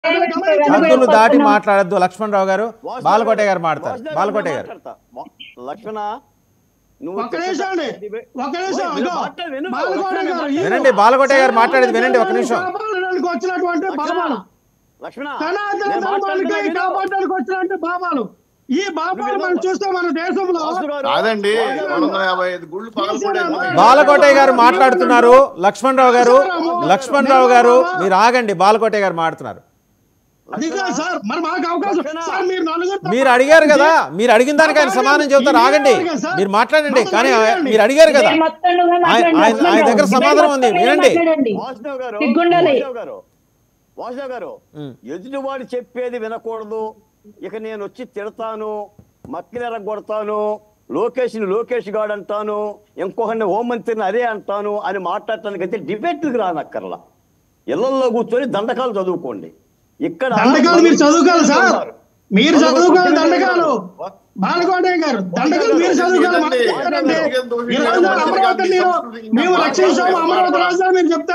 హద్దులు దాటి మాట్లాడద్దు లక్ష్మణ్ రావు గారు. బాలకోట గారు మాట్లాడతారు. బాలకోట గారు లక్ష్మణ వినండి. బాలకోట గారు మాట్లాడేది వినండి ఒక నిమిషం. వచ్చినటువంటి భావాలు కాపాడడానికి వచ్చినటువంటి భావాలు, ఈ భావాలు మనం చూస్తే మన దేశంలో కాదండి 155 గుళ్ళు పగలగొట్టారు. బాలకోట గారు మాట్లాడుతున్నారు. లక్ష్మణ్ రావు గారు మీరు ఆగండి. బాలకోట గారు మాట్లాడుతున్నారు. మీరు అడిగారు కదా, మీరు అడిగిన దానికి ఆయన సమాధానం చెబుతారు. ఆగండి, మీరు మాట్లాడండి. కానీ మీరు అడిగారు కదా, ఆయన దగ్గర సమాధానం ఉంది. వినండి. వాసుదేవ్ గారు ఎదుటివాడు చెప్పేది వినకూడదు. ఇక నేను వచ్చి తిడతాను, మక్కిలెరగొడతాను, లోకేష్ గాడు అంటాను, ఇంకొకరిని హోంమంత్రిని అదే అంటాను అని మాట్లాడటానికి అయితే డిబేట్లకు రానక్కర్లా. ఇళ్లలో కూర్చొని దండకాలు చదువుకోండి. ఇక్కడ దండకాలు మీరు చదువుకోవాలి సార్, మీరు చదువుకోవాలి దండకాలు. బాలకోట గారు దండకాలు మీరు చదువుకోవాలి. అమరావతి మేము రక్షించాము, అమరావతి రాజధాని మీరు చెప్తే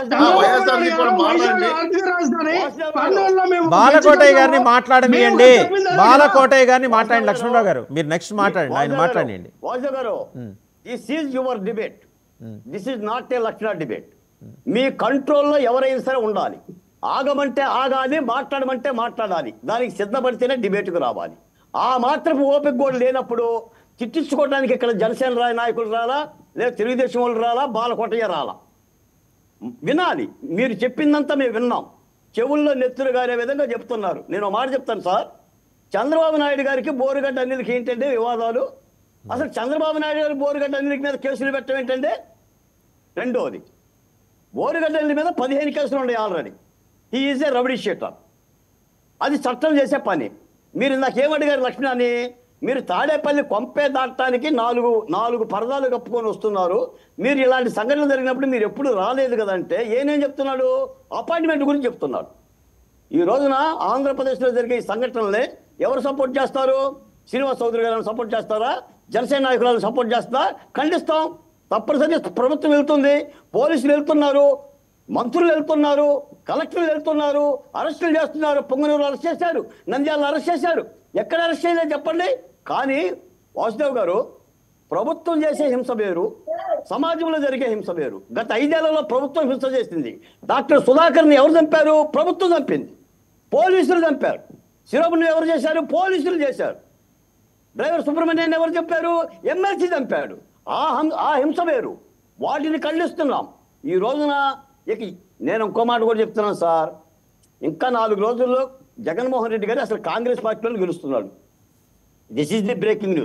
బాలకోటయ్య గారిని మాట్లాడనియండి. బాలకోటయ్య గారిని మాట్లాడండి. లక్ష్మణరావు గారు మీరు నెక్స్ట్ మాట్లాడండి. ఆయన మాట్లాడండి. Vasudev garu, this is your debate, this is not a Lakshmana debate. మీ కంట్రోల్లో ఎవరైనా సరే ఉండాలి. ఆగమంటే ఆగాలి, మాట్లాడమంటే మాట్లాడాలి. దానికి సిద్ధపడితేనే డిబేట్కు రావాలి. ఆ మాత్రపు ఓపిక కూడా లేనప్పుడు చిట్టించుకోవడానికి ఇక్కడ జనసేన నాయకులు రాలా, లేదా తెలుగుదేశం వాళ్ళు రాలా, బాలకోటయ్య రాలా. వినాలి. మీరు చెప్పిందంతా మేము విన్నాం. చెవుల్లో నెత్తురు గారే విధంగా చెప్తున్నారు. నేను మాట చెప్తాను సార్, చంద్రబాబు నాయుడు గారికి బోరుగడ్డ అనిల్కి ఏంటంటే వివాదాలు. అసలు చంద్రబాబు నాయుడు గారు బోరుగడ్డ అనిల్ మీద కేసులు పెట్టడం ఏంటంటే, రెండోది బోరుగడ్డ అనిల్ మీద 15 కేసులు ఉన్నాయి already. He is a rowdy sheeter. అది చట్టం చేసే పని. మీరు నాకేమడిగారు లక్ష్మణాన్ని, మీరు తాడేపల్లి కొంపే దాటడానికి నాలుగు పరదాలు కప్పుకొని వస్తున్నారు. మీరు ఇలాంటి సంఘటనలు జరిగినప్పుడు మీరు ఎప్పుడు రాలేదు కదంటే ఏనేం చెప్తున్నాడు, అపాయింట్మెంట్ గురించి చెప్తున్నాడు. ఈ రోజున ఆంధ్రప్రదేశ్లో జరిగే ఈ సంఘటనలే ఎవరు సపోర్ట్ చేస్తారు? శ్రీనివాస్ చౌదరి గారిని సపోర్ట్ చేస్తారా? జనసేన నాయకులను సపోర్ట్ చేస్తారా? ఖండిస్తాం. తప్పనిసరిగా ప్రభుత్వం వెళ్తుంది, పోలీసులు వెళ్తున్నారు, మంత్రులు వెళ్తున్నారు, కలెక్టర్లు వెళ్తున్నారు, అరెస్టులు చేస్తున్నారు. పొంగనూరు అరెస్ట్ చేశారు, నంద్యాలను అరెస్ట్ చేశారు. ఎక్కడ అరెస్ట్ చేయలేదు చెప్పండి. కానీ వాసుదేవ్ గారు, ప్రభుత్వం చేసే హింస వేరు, సమాజంలో జరిగే హింస వేరు. గత 5 ఏళ్లలో ప్రభుత్వం హింస చేసింది. డాక్టర్ సుధాకర్ని ఎవరు చంపారు? ప్రభుత్వం చంపింది. పోలీసులు చంపారు. శిరోమణి ఎవరు చేశారు? పోలీసులు చేశారు. డ్రైవర్ సుబ్రహ్మణ్యాన్ని ఎవరు చెప్పారు? ఎమ్మెల్సీ చంపాడు. ఆ హింస వేరు. వాటిని ఖండిస్తున్నాం. ఈ రోజున ఇక నేను ఇంకో మాట కూడా చెప్తున్నాను సార్, ఇంకా 4 రోజుల్లో జగన్మోహన్ రెడ్డి గారు అసలు కాంగ్రెస్ పార్టీలో గెలుస్తున్నాడు. This is the breaking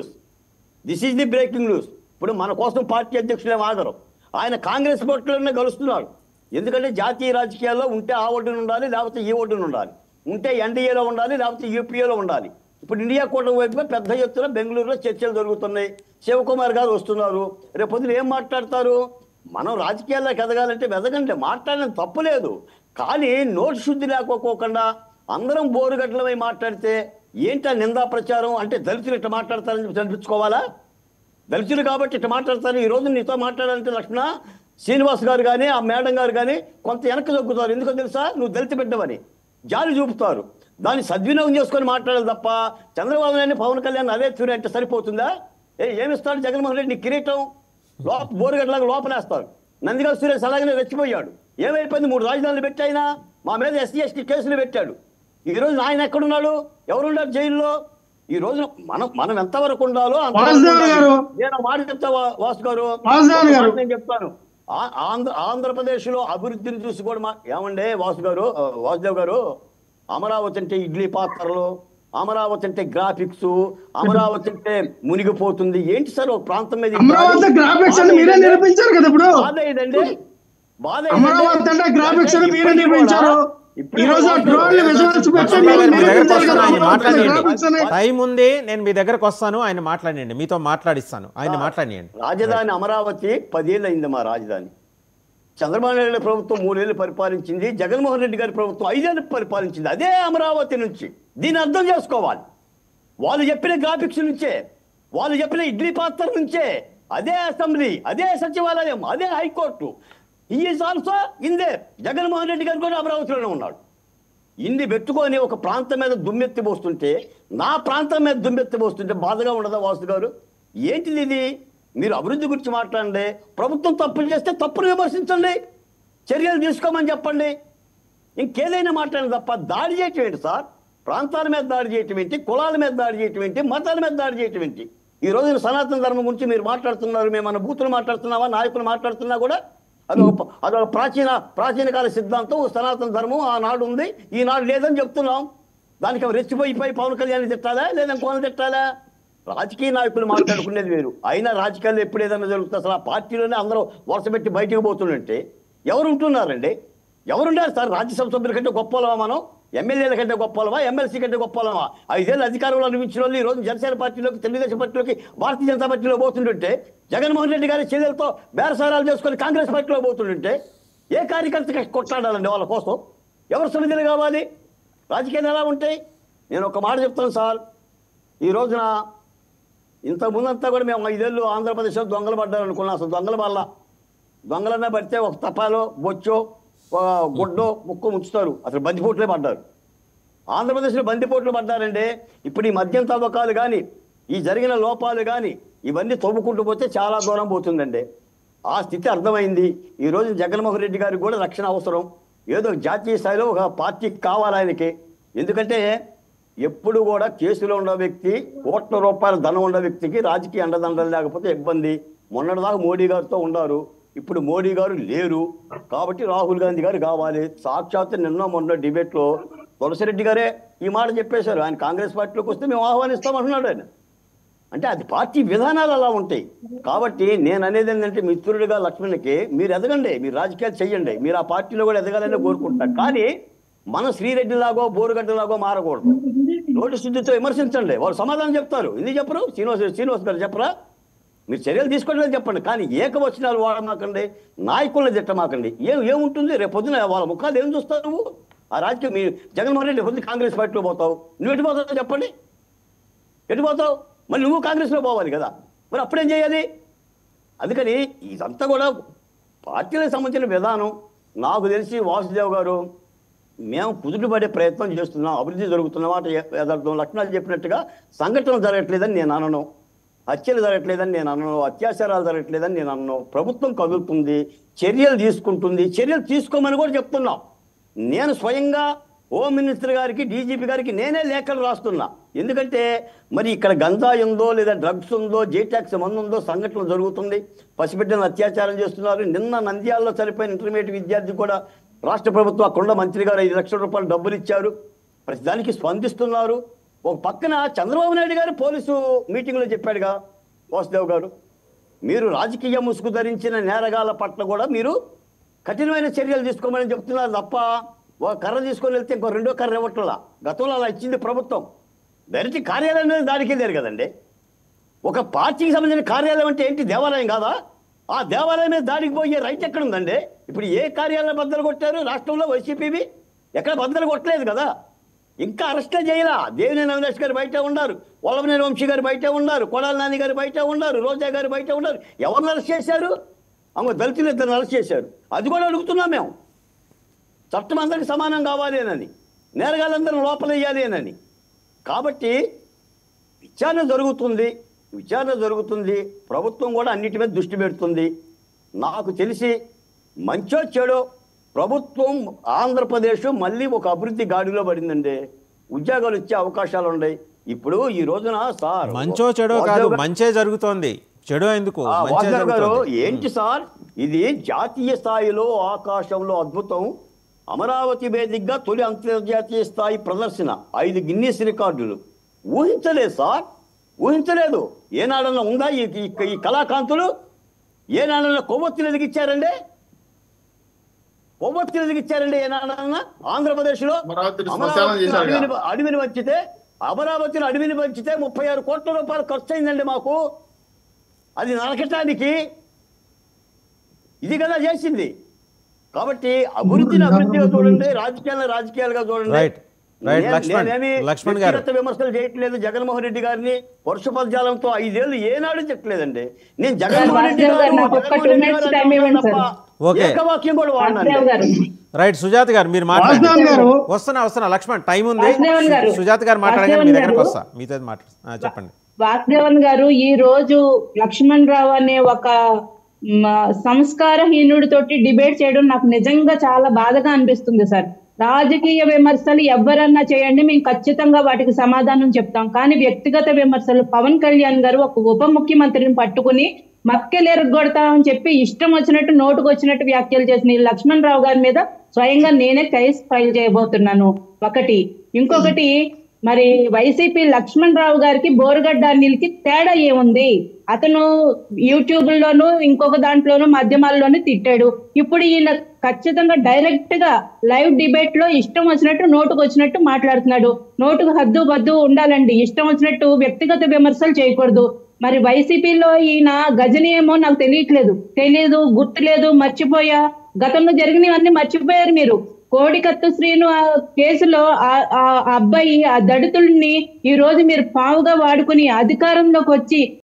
news. ఇప్పుడు మన కోసం పార్టీ అధ్యక్షులు ఏం ఆగరు. ఆయన కాంగ్రెస్ పార్టీలోనే గెలుస్తున్నాడు. ఎందుకంటే జాతీయ రాజకీయాల్లో ఉంటే ఆ ఒడ్డున ఉండాలి, లేకపోతే ఈ ఒడ్డున ఉండాలి. ఉంటే ఎన్డీఏలో ఉండాలి, లేకపోతే యూపీఏలో ఉండాలి. ఇప్పుడు ఇండియా కూటమి వైపుగా పెద్ద ఎత్తున బెంగళూరులో చర్చలు జరుగుతున్నాయి. శివకుమార్ గారు వస్తున్నారు. రేపు పొద్దున ఏం మాట్లాడతారు? మనం రాజకీయాల్లోకి ఎదగాలంటే వెదగండి, మాట్లాడడం తప్పులేదు. కానీ నోటు శుద్ధి లేకపోకుండా అందరం బోరుగడ్డలమై మాట్లాడితే ఏంటా నిందా ప్రచారం? అంటే దళితులు ఇట్లా మాట్లాడతారని చెప్పి కనిపించుకోవాలా? దళితులు కాబట్టి ఇట్లా మాట్లాడతారు. ఈ రోజు నీతో మాట్లాడాలంటే లక్ష్మణ, శ్రీనివాస్ గారు కానీ ఆ మేడం గారు కానీ కొంత వెనక్కి తగ్గుతారు. ఎందుకో తెలుసా? నువ్వు దళిత బిడ్డవని జాలి చూపుతారు. దాన్ని సద్వినియోగం చేసుకొని మాట్లాడాలి తప్ప చంద్రబాబు నాయుడు పవన్ కళ్యాణ్ అదే తీరు అంటే సరిపోతుందా? ఏమిస్తాడు జగన్మోహన్ రెడ్డి? నీ కిరీటం బోరుగడ్డలాగా లోపలేస్తారు. నందిగా సురేష్ అలాగనే రెచ్చిపోయాడు. ఏమైపోయింది? 3 రాజధానులు పెట్టి ఆయన మా మీద ఎస్సీ ఎస్టీ కేసులు పెట్టాడు. ఈ రోజు ఆయన ఎక్కడున్నాడు? ఎవరున్నారు జైల్లో? ఈ రోజు మనం ఎంతవరకు ఉండాలో నేను మాట చెప్తా వాసు గారు, నేను చెప్తాను. ఆంధ్రప్రదేశ్ లో అభివృద్ధిని చూసి కూడా ఏమండే వాసుదేవ్ గారు, అమరావతి అంటే ఇడ్లీ పాత్రలు, అమరావతి అంటే గ్రాఫిక్స్, అమరావతి అంటే మునిగిపోతుంది. ఏంటి సార్ ఒక ప్రాంతం మీద బాధ ఏదండి? టైం ఉంది, నేను మీ దగ్గరకు వస్తాను, ఆయన మాట్లాడండి, మీతో మాట్లాడిస్తాను, ఆయన మాట్లాడండి. రాజధాని అమరావతి 10 ఏళ్ళు అయింది. మా రాజధాని చంద్రబాబు నాయుడు ప్రభుత్వం 3 ఏళ్ళు పరిపాలించింది. జగన్మోహన్ రెడ్డి గారి ప్రభుత్వం 5 ఏళ్ళు పరిపాలించింది. అదే అమరావతి నుంచి. దీన్ని అర్థం చేసుకోవాలి. వాళ్ళు చెప్పిన గ్రాఫిక్స్ నుంచే, వాళ్ళు చెప్పిన ఇడ్లీ పాత్ర నుంచే, అదే అసెంబ్లీ, అదే సచివాలయం, అదే high court. He is also in they. Jaganmohan Reddy garu కూడా అమరావతిలోనే ఉన్నాడు. ఇన్ని పెట్టుకొని ఒక ప్రాంతం మీద దుమ్మెత్తి పోస్తుంటే, నా ప్రాంతం మీద దుమ్మెత్తి పోస్తుంటే బాధగా ఉండదా వాసు గారు? ఏంటిది ఇది? మీరు అభివృద్ధి గురించి మాట్లాడండి, ప్రభుత్వం తప్పులు చేస్తే తప్పులు విమర్శించండి, చర్యలు తీసుకోమని చెప్పండి, ఇంకేదైనా మాట్లాడండి తప్ప దాడి చేయటం ఏంటి సార్? ప్రాంతాల మీద దాడి చేయటం ఏంటి? కులాల మీద దాడి చేయటం ఏంటి? మతాల మీద దాడి చేయటం ఏంటి? ఈ రోజు సనాతన ధర్మం గురించి మీరు మాట్లాడుతున్నారు, మేము మన బూతులు మాట్లాడుతున్నావా, నాయకులు మాట్లాడుతున్నా కూడా అదొక ప్రాచీన కాల సిద్ధాంతం, సనాతన ధర్మం ఆనాడు ఉంది, ఈనాడు లేదని చెప్తున్నాం. దానికి రెచ్చిపోయి పవన్ కళ్యాణ్ తిట్టాలా, లేదా కోన తిట్టాలా? రాజకీయ నాయకులు మాట్లాడుకునేది వేరు. అయినా రాజకీయాల్లో ఎప్పుడు ఏదైనా జరుగుతుంది? అసలు ఆ పార్టీలోనే అందరూ వరుస పెట్టి బయటకు పోతుందంటే ఎవరు ఉంటున్నారండి? ఎవరుండారు సార్? రాజ్యసభ సభ్యుల కంటే గొప్పలమా మనం? ఎమ్మెల్యేల కంటే గొప్పలమా? ఎమ్మెల్సీ కంటే గొప్పలమా? 5 ఏళ్ళు అధికారంలో అనిపించిన వాళ్ళు ఈ రోజు జనసేన పార్టీలోకి, తెలుగుదేశం పార్టీలోకి, భారతీయ జనతా పార్టీలో పోతుంటుంటే, జగన్మోహన్ రెడ్డి గారి చెల్లెలతో బేరసారాలు చేసుకొని కాంగ్రెస్ పార్టీలో పోతుంటుంటే ఏ కార్యకర్త కొట్లాడాలండి వాళ్ళ కోసం? ఎవరు సమిధులు కావాలి? రాజకీయాలు ఎలా ఉంటాయి? నేను ఒక మాట చెప్తాను సార్, ఈ రోజున ఇంత ముందంతా కూడా మేము 5 ఏళ్ళు ఆంధ్రప్రదేశ్లో దొంగలు పడ్డారు అనుకున్నాం. అసలు దొంగల వల్ల దొంగలన్నా పడితే ఒక తపాలో, బొచ్చో, గుడ్డో, ముక్కు ముంచుతారు. అసలు బందిపోట్లే పడ్డారు. ఆంధ్రప్రదేశ్లో బందిపోట్లు పడ్డారండి. ఇప్పుడు ఈ మద్యం తవ్వకాలు కానీ, ఈ జరిగిన లోపాలు కానీ, ఇవన్నీ తవ్వుకుంటూ పోతే చాలా దూరం పోతుందండి. ఆ స్థితి అర్థమైంది. ఈ రోజు జగన్మోహన్ రెడ్డి గారికి కూడా రక్షణ అవసరం. ఏదో జాతీయ స్థాయిలో ఒక పార్టీకి కావాలి ఆయనకి. ఎందుకంటే ఎప్పుడు కూడా కేసులో ఉన్న వ్యక్తి, కోట్ల రూపాయల ధనం ఉన్న వ్యక్తికి రాజకీయ అండదండలు లేకపోతే ఇబ్బంది. మొన్నటిదాకా మోడీ గారితో ఉన్నారు, ఇప్పుడు మోడీ గారు లేరు. కాబట్టి రాహుల్ గాంధీ గారు కావాలి. సాక్షాత్ నిన్న మొన్న డిబేట్లో తులసిరెడ్డి గారే ఈ మాట చెప్పేశారు, ఆయన కాంగ్రెస్ పార్టీలోకి వస్తే మేము ఆహ్వానిస్తామంటున్నాడు ఆయన. అంటే అది పార్టీ విధానాలు అలా ఉంటాయి. కాబట్టి నేను అనేది ఏంటంటే, మిత్రుడిగా లక్ష్మణ్కి మీరు ఎదగండి, మీరు రాజకీయాలు చెయ్యండి, మీరు ఆ పార్టీలో కూడా ఎదగాలని కోరుకుంటారు. కానీ మనం శ్రీరెడ్డిలాగో బోరుగడ్డలాగో మారకూడదు. నోటి శుద్ధితో విమర్శించండి, వాళ్ళు సమాధానం చెప్తారు. ఎందుకు చెప్పరు? శ్రీనివాస్ గారు చెప్పరా? మీరు చర్యలు తీసుకోవట్లేదు చెప్పండి, కానీ ఏకవచనాలు వాడమాకండి, నాయకులను తిట్టమాకండి. ఏముంటుంది రేపు పొద్దున వాళ్ళ ముఖాలు ఏం చూస్తావు నువ్వు? ఆ రాజకీయం మీరు జగన్మోహన్ రెడ్డి పొద్దున కాంగ్రెస్ పార్టీలో పోతావు, నువ్వు ఎటు పోతావు చెప్పండి? ఎటు పోతావు? మళ్ళీ నువ్వు కాంగ్రెస్లో పోవాలి కదా, మరి అప్పుడేం చేయాలి? అందుకని ఇదంతా కూడా పార్టీలకు సంబంధించిన విధానం. నాకు తెలిసి వాసుదేవ్ గారు, మేము కుదుటపడే ప్రయత్నం చేస్తున్నాం, అభివృద్ధి జరుగుతున్న మాట యథార్థం. లక్ష్మణ్ చెప్పినట్టుగా సంఘటనలు జరగట్లేదని నేను అనను, హత్యలు జరగట్లేదని నేను అనను, అత్యాచారాలు జరగట్లేదని నేను అనను. ప్రభుత్వం కదులుతుంది, చర్యలు తీసుకుంటుంది, చర్యలు తీసుకోమని కూడా చెప్తున్నాం. నేను స్వయంగా హోమ్ మినిస్టర్ గారికి, డీజీపీ గారికి నేనే లేఖలు రాస్తున్నా. ఎందుకంటే మరి ఇక్కడ గంజాయి ఉందో, లేదా డ్రగ్స్ ఉందో, జేటాక్స్ మందు ఉందో, సంఘటనలు జరుగుతుంది, పసిబిడ్డలను అత్యాచారం చేస్తున్నారు. నిన్న నంద్యాలలో చనిపోయిన ఇంటర్మీడియట్ విద్యార్థి కూడా రాష్ట్ర ప్రభుత్వం అక్కడ మంత్రి గారు 5 లక్షల రూపాయలు డబ్బులు ఇచ్చారు, ప్రతిదానికి స్పందిస్తున్నారు. ఒక పక్కన చంద్రబాబు నాయుడు గారు పోలీసు మీటింగ్లో చెప్పాడుగా వాసుదేవ్ గారు, మీరు రాజకీయ ముసుగు ధరించిన నేరగాళ్ల పట్ల కూడా మీరు కఠినమైన చర్యలు తీసుకోమని చెప్తున్నారు తప్ప, ఒక కర్ర తీసుకొని వెళ్తే ఇంకో 2వ కర్ర ఇవ్వట్లా. గతంలో అలా ఇచ్చింది ప్రభుత్వం. డైరెక్ట్ కార్యాలయం మీద దాడికి వెళ్ళారు కదండి. ఒక పార్టీకి సంబంధించిన కార్యాలయం అంటే ఏంటి? దేవాలయం కాదా? ఆ దేవాలయం మీద దాడికి పోయే రైట్ ఎక్కడ ఉందండి? ఇప్పుడు ఏ కార్యాలయం బద్దలు కొట్టారు రాష్ట్రంలో? వైసీపీవి ఎక్కడ బద్దలు కొట్టలేదు కదా, ఇంకా అరెస్టే చేయాల. దేవినేని అవినాష్ గారు బయట ఉన్నారు, వల్లభనేని వంశీ గారు బయట ఉన్నారు, కొడాలి నాని గారు బయట ఉన్నారు, రోజా గారు బయట ఉన్నారు. ఎవరిని అరెస్ట్ చేశారు? దళితులు 2 అరెస్ట్ చేశారు. అది కూడా అడుగుతున్నాం మేము. చట్టం అందరికి సమానం కావాలి అని, నేరగాళ్ళందరూ లోపల వేయాలి అని. కాబట్టి విచారణ జరుగుతుంది, ప్రభుత్వం కూడా అన్నిటి మీద దృష్టి పెడుతుంది. నాకు తెలిసి మంచో చెడో ప్రభుత్వం ఆంధ్రప్రదేశ్ మళ్ళీ ఒక అభివృద్ధి గాడిలో పడిందండి. ఉద్యోగాలు వచ్చే అవకాశాలు ఉన్నాయి. ఇప్పుడు ఈ రోజున సార్ మంచో చెడో కాదు, మంచే జరుగుతోంది, చెడో ఎందుకు? గారు ఏంటి సార్, ఇది జాతీయ స్థాయిలో ఆకాశంలో అద్భుతం. అమరావతి వేదికగా తొలి అంతర్జాతీయ స్థాయి ప్రదర్శన, 5 గిన్నీస్ రికార్డులు. ఊహించలేదు సార్, ఊహించలేదు. ఏనాడన్నా ఉందా ఈ కళాకాంతులు? ఏనాడన్నా కొవ్వొత్తులు ఎదిగిచ్చారండి? ఏనాడన్నా ఆంధ్రప్రదేశ్లో? అడవిని వంచితే, అమరావతిలో అడవిని వంచితే 36 కోట్ల రూపాయలు ఖర్చు అయిందండి మాకు. అది నరకటానికి ఇది కదా చేసింది. కాబట్టి అభివృద్ధిగా చూడండి, రాజకీయాలుగా చూడండి. రైట్, లక్ష్మణ్ గారు వ్యక్తిగత విమర్శలు చేయట్లేదు జగన్మోహన్ రెడ్డి గారిని పరుష పదజాలంతో 5 ఏళ్ళు ఏనాడు చెప్పలేదండి. నేను జగన్మోహన్ రెడ్డి ఏకవాక్యం కూడా వాడినాను. రైట్, సుజాత గారు మీరు మాట్లాడారు. వస్తున్నా లక్ష్మణ్, టైం ఉంది. సుజాత గారు మాట్లాడగానే మీ దగ్గరకు వస్తా, మీతో మాట్లాడు, చెప్పండి. వాసుదేవన్ గారు, ఈ రోజు లక్ష్మణ్ రావు అనే ఒక సంస్కారహీనుడితోటి డిబేట్ చేయడం నాకు నిజంగా చాలా బాధగా అనిపిస్తుంది సార్. రాజకీయ విమర్శలు ఎవరన్నా చేయండి, మేము ఖచ్చితంగా వాటికి సమాధానం చెప్తాం. కానీ వ్యక్తిగత విమర్శలు, పవన్ కళ్యాణ్ గారు ఒక ఉప ముఖ్యమంత్రిని పట్టుకుని మక్కెలు ఎరగొడతామని చెప్పి ఇష్టం వచ్చినట్టు నోటుకు వచ్చినట్టు వ్యాఖ్యలు చేసిన ఈ లక్ష్మణ్ రావు గారి మీద స్వయంగా నేనే కేసు ఫైల్ చేయబోతున్నాను. ఒకటి. ఇంకొకటి, మరి వైసీపీ లక్ష్మణ్ రావు గారికి బోరుగడ్డ అనిల్కి తేడా ఏముంది? అతను యూట్యూబ్ లోను ఇంకొక దాంట్లోనూ మాధ్యమాల్లోనూ తిట్టాడు. ఇప్పుడు ఈయన ఖచ్చితంగా డైరెక్ట్ గా లైవ్ డిబేట్ లో ఇష్టం వచ్చినట్టు నోటుకు వచ్చినట్టు మాట్లాడుతున్నాడు. నోటుకు హద్దు బద్దు ఉండాలండి, ఇష్టం వచ్చినట్టు వ్యక్తిగత విమర్శలు చేయకూడదు. మరి వైసీపీలో ఈయన గజని ఏమో నాకు తెలియదు, గుర్తులేదు, మర్చిపోయా. గతంలో జరిగినవన్నీ మర్చిపోయారు మీరు. కోడికత్తు శ్రీను ఆ కేసులో ఆ అబ్బాయి, ఆ దళితుల్ని ఈ రోజు మీరు పావుగా వాడుకుని అధికారంలోకి వచ్చి